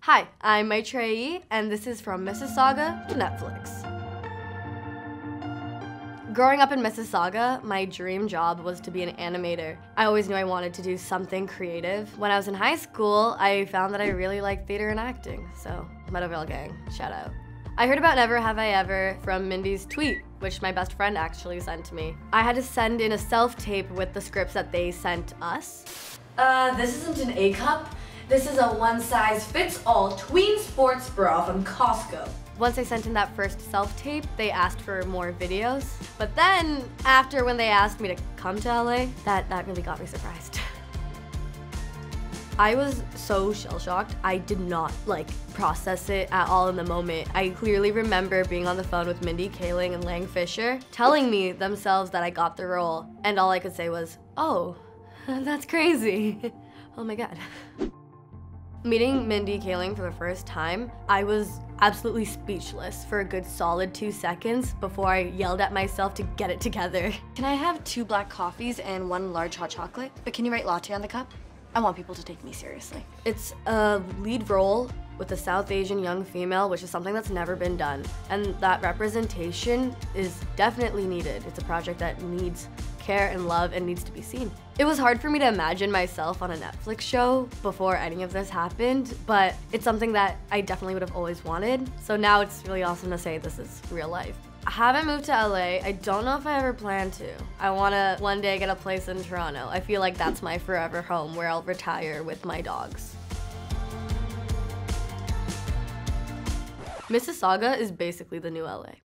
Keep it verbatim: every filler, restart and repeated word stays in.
Hi, I'm Maitreyi, and this is From Mississauga to Netflix. Growing up in Mississauga, my dream job was to be an animator. I always knew I wanted to do something creative. When I was in high school, I found that I really liked theater and acting, so Meadowvale Gang, shout out. I heard about Never Have I Ever from Mindy's tweet, which my best friend actually sent to me. I had to send in a self-tape with the scripts that they sent us. Uh, this isn't an A-cup. This is a one-size-fits-all tween sports bra from Costco. Once I sent in that first self-tape, they asked for more videos. But then, after when they asked me to come to L A, that, that really got me surprised. I was so shell-shocked. I did not, like, process it at all in the moment. I clearly remember being on the phone with Mindy Kaling and Lang Fisher, telling me themselves that I got the role. And all I could say was, oh, that's crazy. Oh my God. Meeting Mindy Kaling for the first time, I was absolutely speechless for a good solid two seconds before I yelled at myself to get it together. Can I have two black coffees and one large hot chocolate? But can you write latte on the cup? I want people to take me seriously. It's a lead role with a South Asian young female, which is something that's never been done. And that representation is definitely needed. It's a project that needs care and love and needs to be seen. It was hard for me to imagine myself on a Netflix show before any of this happened, but it's something that I definitely would have always wanted. So now it's really awesome to say this is real life. I haven't moved to L A. I don't know if I ever plan to. I want to one day get a place in Toronto. I feel like that's my forever home where I'll retire with my dogs. Mississauga is basically the new L A.